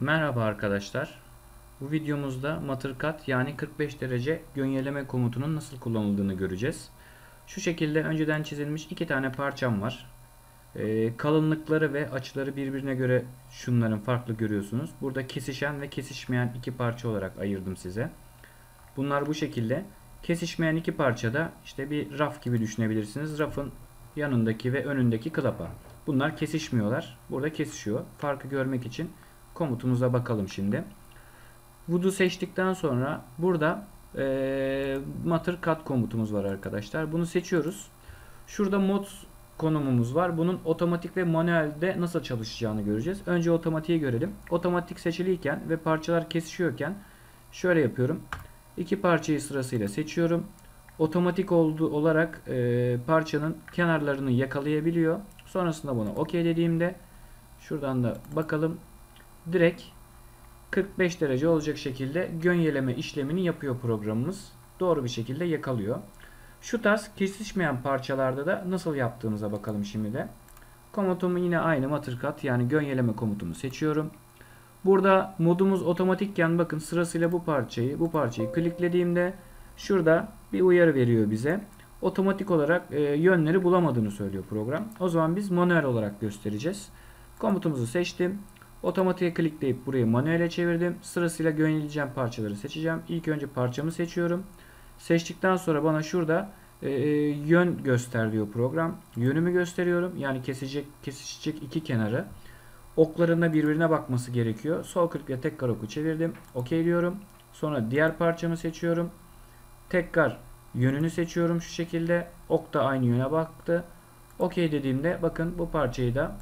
Merhaba arkadaşlar. Bu videomuzda Mattercut yani 45 derece gönyeleme komutunun nasıl kullanıldığını göreceğiz. Şu şekilde önceden çizilmiş iki tane parçam var. Kalınlıkları ve açıları birbirine göre şunların farklı görüyorsunuz. Burada kesişen ve kesişmeyen iki parça olarak ayırdım size. Bunlar bu şekilde. Kesişmeyen iki parçada işte bir raf gibi düşünebilirsiniz. Rafın yanındaki ve önündeki klapa. Bunlar kesişmiyorlar. Burada kesişiyor. Farkı görmek için komutumuza bakalım şimdi. Wood'u seçtikten sonra burada Mattercut komutumuz var arkadaşlar. Bunu seçiyoruz. Şurada mod konumumuz var. Bunun otomatik ve manuelde nasıl çalışacağını göreceğiz. Önce otomatiği görelim. Otomatik seçiliyken ve parçalar kesişiyorken şöyle yapıyorum. İki parçayı sırasıyla seçiyorum. Otomatik olarak parçanın kenarlarını yakalayabiliyor. Sonrasında buna OK dediğimde şuradan da bakalım. Direkt 45 derece olacak şekilde gönyeleme işlemini yapıyor programımız. Doğru bir şekilde yakalıyor. Şu tarz kesişmeyen parçalarda da nasıl yaptığımıza bakalım şimdi de. Komutumu yine aynı Mattercut yani gönyeleme komutumu seçiyorum. Burada modumuz otomatikken bakın sırasıyla bu parçayı kliklediğimde şurada bir uyarı veriyor bize. Otomatik olarak yönleri bulamadığını söylüyor program. O zaman biz manuel olarak göstereceğiz. Komutumuzu seçtim. Otomatiğe klikleyip burayı manuele çevirdim. Sırasıyla gönyeleyeceğim parçaları seçeceğim. İlk önce parçamı seçiyorum. Seçtikten sonra bana şurada yön göster diyor program. Yönümü gösteriyorum. Yani kesişecek iki kenarı. Oklarında birbirine bakması gerekiyor. Sol klikle tekrar oku çevirdim. OK diyorum. Sonra diğer parçamı seçiyorum. Tekrar yönünü seçiyorum şu şekilde. Ok da aynı yöne baktı. OK dediğimde bakın bu parçayı da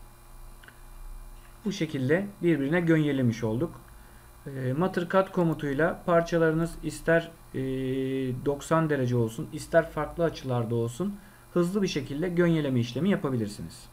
bu şekilde birbirine gönyelemiş olduk. Mattercut komutuyla parçalarınız ister 90 derece olsun ister farklı açılarda olsun hızlı bir şekilde gönyeleme işlemi yapabilirsiniz.